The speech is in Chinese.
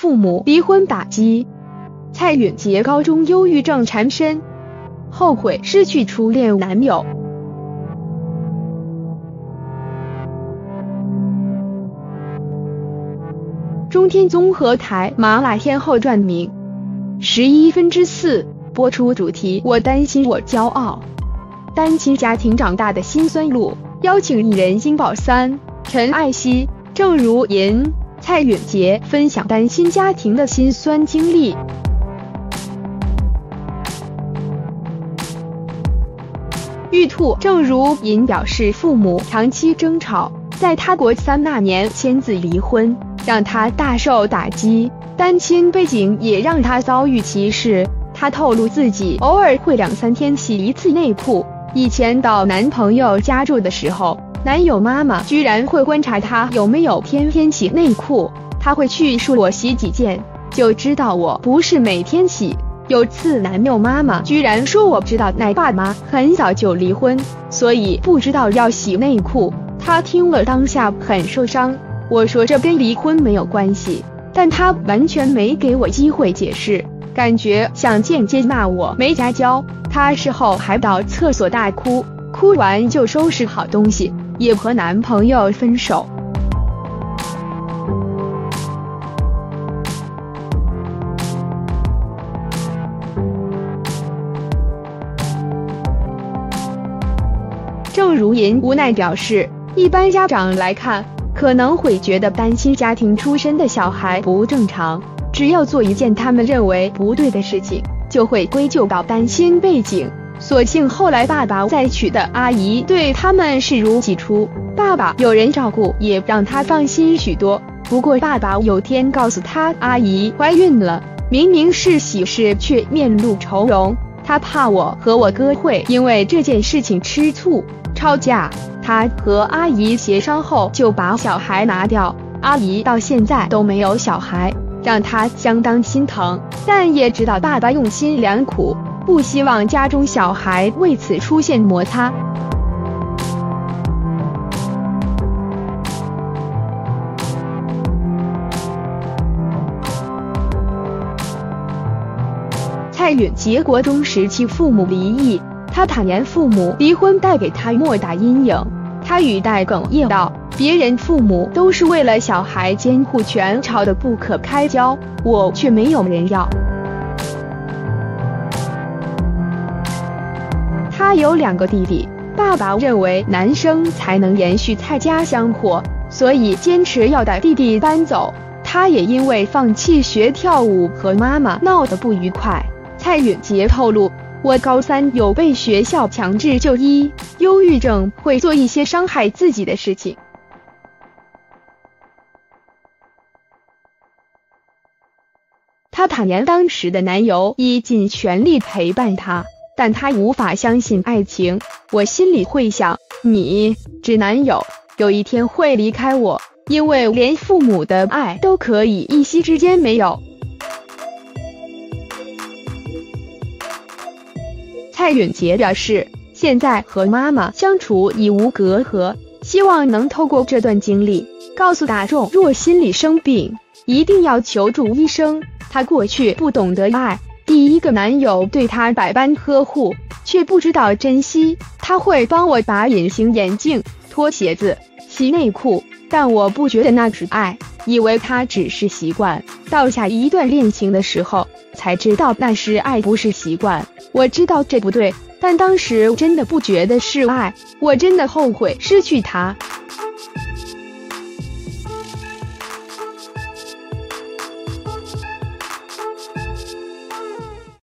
父母离婚打击，蔡允洁高中忧郁症缠身，后悔失去初恋男友。中天综合台麻辣天后传名11/4播出主题：我担心我骄傲。单亲家庭长大的辛酸路，邀请艺人金宝三、陈艾希、郑如银、蔡允洁分享单亲家庭的辛酸经历。玉兔郑如银表示，父母长期争吵，在他国3那年签字离婚，让他大受打击。单亲背景也让他遭遇歧视。他透露自己偶尔会2-3天洗一次内裤。以前到男朋友家住的时候，男友妈妈居然会观察他有没有天天洗内裤，他会去数我洗几件，就知道我不是每天洗。有次男友妈妈居然说我知道奶爸妈很早就离婚，所以不知道要洗内裤。他听了当下很受伤。我说这跟离婚没有关系，但他完全没给我机会解释，感觉想间接骂我没家教。他事后还到厕所大哭，哭完就收拾好东西，也和男朋友分手。郑如银无奈表示，一般家长来看可能会觉得单亲家庭出身的小孩不正常，只要做一件他们认为不对的事情，就会归咎到单亲背景。所幸后来爸爸再娶的阿姨对他们视如己出，爸爸有人照顾也让他放心许多。不过爸爸有天告诉他阿姨怀孕了，明明是喜事却面露愁容。他怕我和我哥会因为这件事情吃醋吵架，他和阿姨协商后就把小孩拿掉。阿姨到现在都没有小孩，让他相当心疼，但也知道爸爸用心良苦，不希望家中小孩为此出现摩擦。蔡允洁国中时期父母离异，他坦言父母离婚带给他莫大阴影。他语带哽咽道，别人父母都是为了小孩监护权吵得不可开交，我却没有人要。他有2个弟弟，爸爸认为男生才能延续蔡家香火，所以坚持要带弟弟搬走。他也因为放弃学跳舞和妈妈闹得不愉快。蔡允洁透露，我高3有被学校强制就医，忧郁症会做一些伤害自己的事情。她坦言当时的男友已尽全力陪伴她，但她无法相信爱情。我心里会想，你这男友有一天会离开我，因为连父母的爱都可以一夕之间没有。蔡允洁表示，现在和妈妈相处已无隔阂，希望能透过这段经历告诉大众，若心里生病一定要求助医生。她过去不懂得爱，第一个男友对她百般呵护，却不知道珍惜。他会帮我把隐形眼镜、脱鞋子、洗内裤，但我不觉得那是爱，以为他只是习惯。到下一段恋情的时候才知道那是爱，不是习惯。我知道这不对，但当时真的不觉得是爱，我真的后悔失去他。